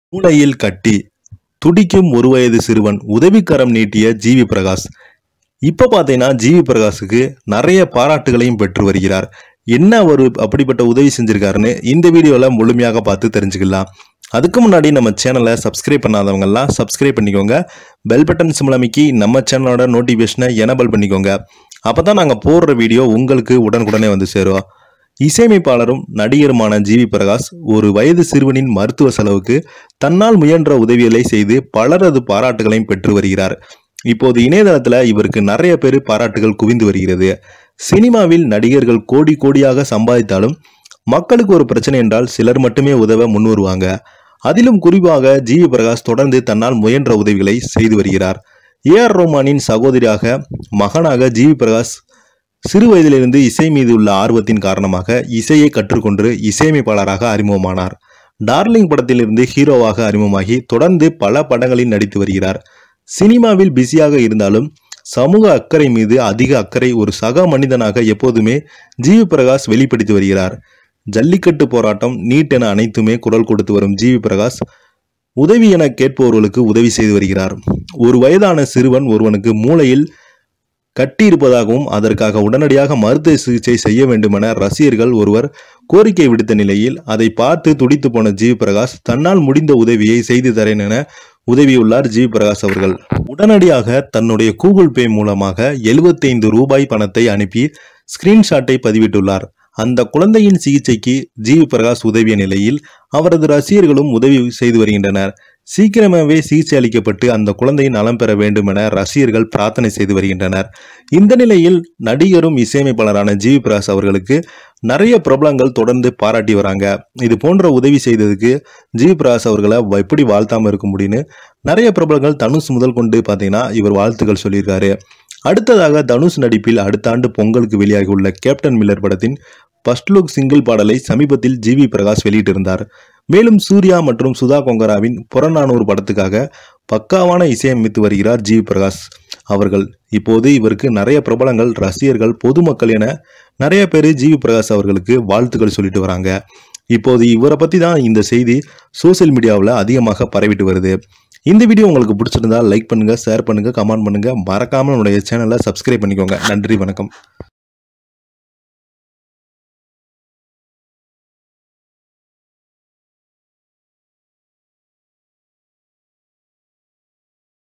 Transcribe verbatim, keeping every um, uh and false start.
மூளையில் கட்டி துடிக்கும் ஒரு வயது சிறுவன் உதவிக்கரம் நீட்டிய ஜிவி பிரகாஷ். இப்ப பாத்தீங்கன்னா ஜிவி பிரகாஷுக்கு நிறைய பாராட்டுகளையும் பெற்று வருகிறார். என்ன ஒரு அப்படிப்பட்ட உதவி செஞ்சிருக்காருன்னு இந்த வீடியோல முழுமையாக பார்த்து தெரிஞ்சுக்கலாம். அதுக்கு முன்னாடி நம்ம சேனலை சப்ஸ்கிரைப் பண்ணாதவங்க எல்லாம் சப்ஸ்கிரைப் பண்ணிக்கோங்க. பெல் பட்டன் சிம்பிள் அமைக்கி நம்ம சேனலோட நோட்டிபிகேஷனை எனேபிள் பண்ணிக்கோங்க. அப்பதான் நாங்க போடுற வீடியோ உங்களுக்கு உடனுக்குடனே வந்து சேரும். இசையமைப்பாளரும் நடிகருமான ஜிவி பிரகாஷ் ஒரு வயது சிறுவனின் மருத்துவ செலவுக்கு தன்னால் முயன்ற உதவிகளை செய்து பலரது பாராட்டுகளையும் பெற்று வருகிறார். இப்போது இணையதளத்துல இவருக்கு நிறைய பேர் பாராட்டுகள் குவிந்து வருகிறது. சினிமாவில் நடிகர்கள் கோடி கோடியாக சம்பாதித்தாலும் மக்களுக்கு ஒரு பிரச்சனை என்றால் சிலர் மட்டுமே உதவ முன் வருவாங்க. அதிலும் குறிப்பாக ஜிவி பிரகாஷ் தொடர்ந்து தன்னால் முயன்ற உதவிகளை செய்து வருகிறார். ஏ ஆர் ரஹ்மானின் சகோதரியாக மகனாக ஜிவி பிரகாஷ் சிறு வயதிலிருந்து இசை மீது உள்ள ஆர்வத்தின் காரணமாக இசையை கற்றுக்கொண்டு இசையமைப்பாளராக அறிமுகமானார். டார்லிங் படத்திலிருந்து ஹீரோவாக அறிமுகமாகி தொடர்ந்து பல படங்களில் நடித்து வருகிறார். சினிமாவில் பிஸியாக இருந்தாலும் சமூக அக்கறை மீது அதிக அக்கறை ஒரு சக மனிதனாக எப்போதுமே ஜிவி பிரகாஷ் வெளிப்படுத்தி வருகிறார். ஜல்லிக்கட்டு போராட்டம், நீட் என அனைத்துமே குரல் கொடுத்து வரும் ஜிவி பிரகாஷ் உதவி என கேட்பவர்களுக்கு உதவி செய்து வருகிறார். ஒரு வயதான சிறுவன் ஒருவனுக்கு மூளையில் கட்டி இருப்பதாகவும் அதற்காக உடனடியாக மருத்துவ சிகிச்சை செய்ய வேண்டும் என ரசிகர்கள் ஒருவர் கோரிக்கை விடுத்த நிலையில் அதை பார்த்து துடித்து போன ஜிவி பிரகாஷ் தன்னால் முடிந்த உதவியை செய்து தரேன் என உதவியுள்ளார். ஜிவி பிரகாஷ் அவர்கள் உடனடியாக தன்னுடைய கூகுள் பே மூலமாக எழுபத்தி ஐந்து ரூபாய் பணத்தை அனுப்பி ஸ்கிரீன்ஷாட்டை பதிவிட்டுள்ளார். அந்த குழந்தையின் சிகிச்சைக்கு ஜிவி பிரகாஷ் உதவிய நிலையில் அவரது ரசிகர்களும் உதவி செய்து வருகின்றனர். சீக்கிரமாகவே சிகிச்சை அளிக்கப்பட்டு அந்த குழந்தையின் நலம் பெற வேண்டும் என ரசிகர்கள் பிரார்த்தனை செய்து வருகின்றனர். இந்த நிலையில் நடிகரும் இசையமைப்பாளரான ஜிவி பிரகாஷ் அவர்களுக்கு நிறைய பிரபலங்கள் தொடர்ந்து பாராட்டி வராங்க. இது போன்ற உதவி செய்ததுக்கு ஜிவி பிரகாஷ் அவர்களை எப்படி வாழ்த்தாம இருக்க முடியும்னு நிறைய பிரபலங்கள் தனுஷ் முதல் கொண்டு பார்த்தீங்கன்னா இவர் வாழ்த்துக்கள் சொல்லியிருக்காரு. அடுத்ததாக தனுஷ் நடிப்பில் அடுத்த ஆண்டு பொங்கலுக்கு வெளியாகி உள்ள கேப்டன் மில்லர் படத்தின் ஃபர்ஸ்ட் லுக் சிங்கிள் பாடலை சமீபத்தில் ஜிவி பிரகாஷ் வெளியிட்டிருந்தார். மேலும் சூர்யா மற்றும் சுதா கொங்கராவின் புறநானூறு படத்துக்காக பக்காவான இசையமைத்து வருகிறார் ஜிவி பிரகாஷ் அவர்கள். இப்போது இவருக்கு நிறைய பிரபலங்கள், ரசிகர்கள், பொதுமக்கள் என நிறைய பேர் ஜிவி பிரகாஷ் அவர்களுக்கு வாழ்த்துக்கள் சொல்லிட்டு வராங்க. இப்போது இவரை பத்தி தான் இந்த செய்தி சோசியல் மீடியாவில் அதிகமாக பரவிட்டு வருது. இந்த வீடியோ உங்களுக்கு பிடிச்சிருந்தா லைக் பண்ணுங்க, ஷேர் பண்ணுங்க, கமெண்ட் பண்ணுங்க. மறக்காம நம்முடைய சேனலை சப்ஸ்கிரைப் பண்ணிக்கோங்க. நன்றி, வணக்கம்.